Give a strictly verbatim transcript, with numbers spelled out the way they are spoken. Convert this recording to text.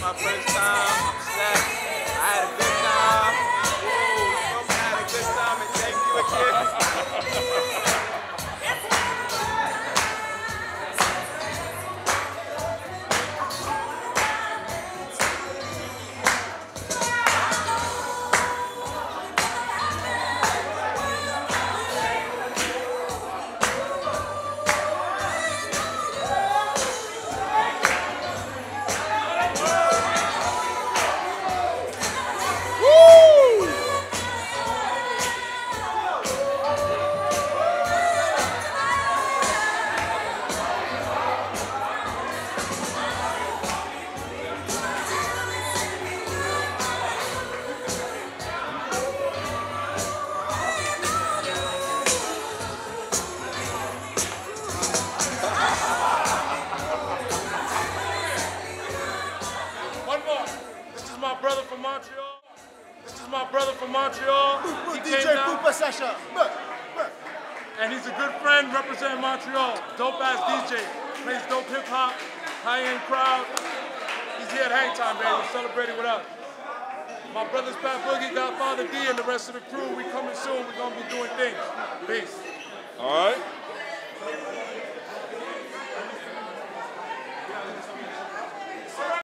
my first time. I'm set. I had a good time. Woo, I had a good time, and thank you again. My brother from Montreal. This is my brother from Montreal. He D J Poopa Sasha. And he's a good friend representing Montreal. Dope ass D J. Plays dope hip hop, high end crowd. He's here at Hangtime, baby, celebrating with us. My brother's Pat Boogie, Godfather D, and the rest of the crew. We coming soon. We're gonna be doing things. Peace. All right.